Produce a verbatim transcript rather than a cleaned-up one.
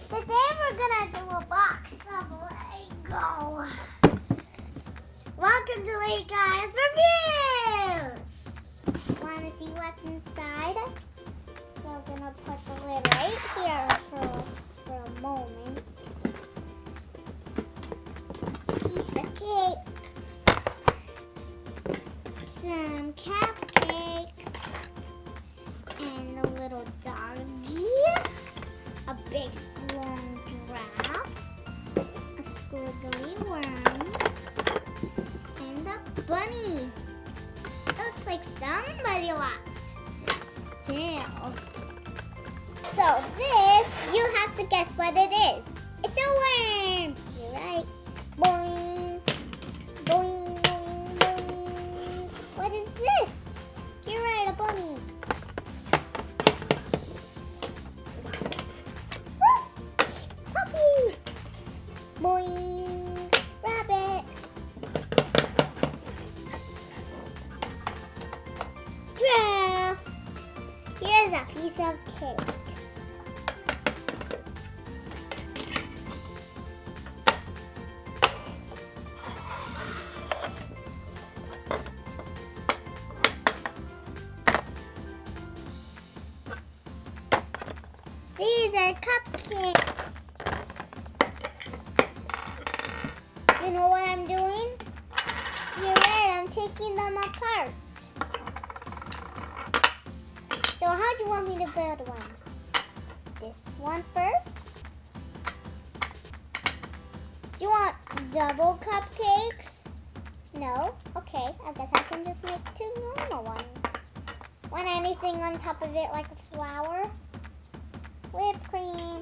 Today we're gonna do a box of Lego. Welcome to Lego Guys Reviews. Wanna see what's inside? So I'm gonna put the lid right here for, for a moment. Piece of cake. Some cupcakes. And a little doggy. A big long giraffe, a squiggly worm, and a bunny. It looks like somebody lost its tail. So this, you have to guess what it is. It's a worm. You're right. Boing, boing, boing, boing. What is this? You're right, a bunny. Boing, rabbit. Giraffe. Here's a piece of cake. These are cupcakes. You know what I'm doing? You're right, I'm taking them apart. So how do you want me to build one? This one first? Do you want double cupcakes? No? Okay, I guess I can just make two normal ones. Want anything on top of it like a flower? Whipped cream.